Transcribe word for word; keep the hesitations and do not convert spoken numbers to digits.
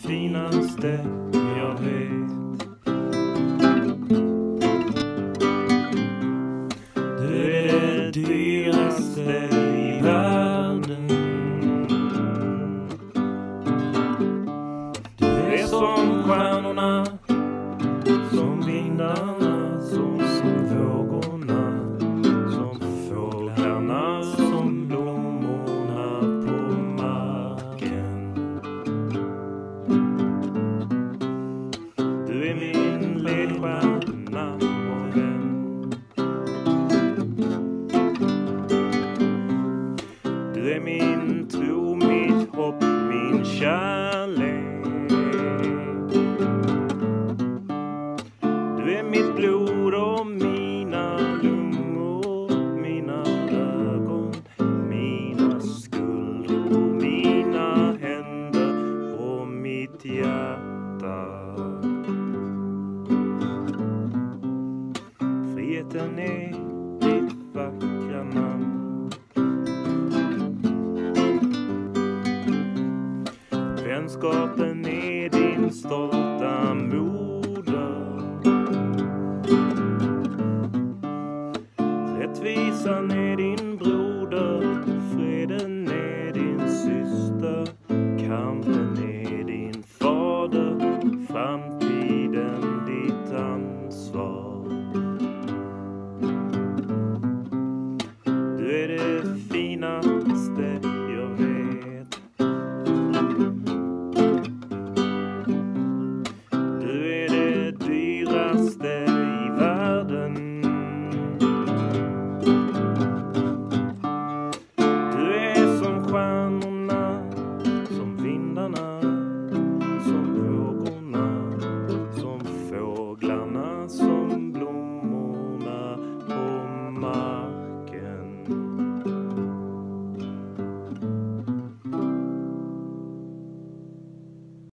finaste jag vet. Du är det dyraste i världen. Du är som stjärnorna, som vindarna, som, som vågorna, som fåglarna, som blommorna på marken. Du är min ledstjärna och vän. Du är min tro, mitt hopp, min kärlek. Du är mitt blod och mina lungor, mina ögon, mina skuldror, mina händer och mitt hjärta. Friheten är ditt vackra namn. Vänskapen är din stolta moder. Rättvisan